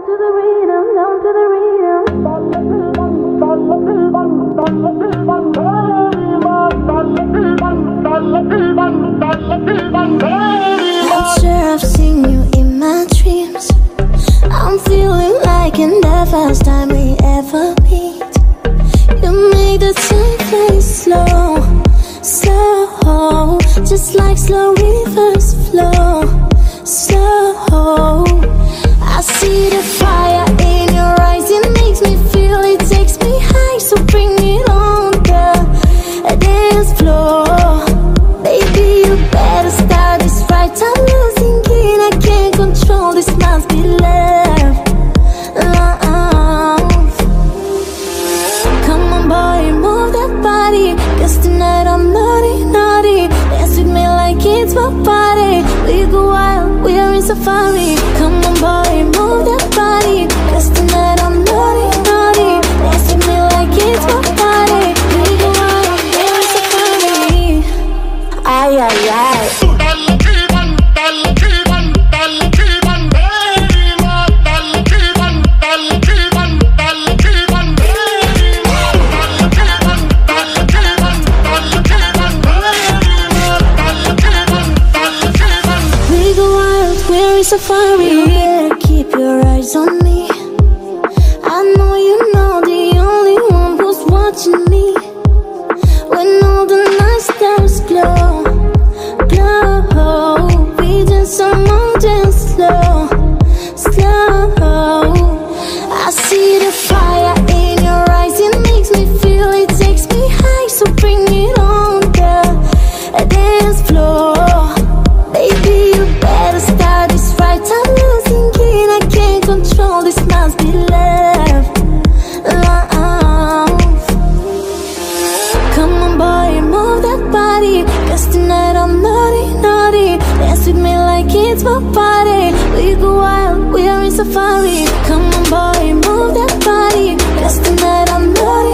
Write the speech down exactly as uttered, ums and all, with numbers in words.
to the rhythm, down to the rhythm. Not sure I've seen you in my dreams. I'm feeling like in the first time we ever meet. You make the time play slow, slow, just like slow rivers flow, slow. I see the fire in your eyes, it makes me feel, it takes me high. So bring it on the dance floor. Baby, you better start this right. I'm losing it, I can't control, this must be love, love. Come on boy, move that body, cause tonight I'm naughty, naughty. Dance with me like it's my party. We go wild, we are in safari. Come on boy, move that body, cause tonight I'm naughty, naughty. Dance with me like it's my party. We go wild, we are in safari. Ay, ay, ay. Safari, you better keep your eyes on me. I know you know the only one who's watching me. When all the night stars glow, glow, we dance among dance slow, slow. I see the fire in your eyes, it makes me feel, it takes me high. So bring it on the dance floor. Baby, you better start this right. I'm losing it, I can't control, this must be love, love. Come on boy, move that body, cause tonight I'm naughty, naughty. Dance with me like it's my party. We go wild, we are in safari. Come on boy, move that body, cause tonight I'm naughty,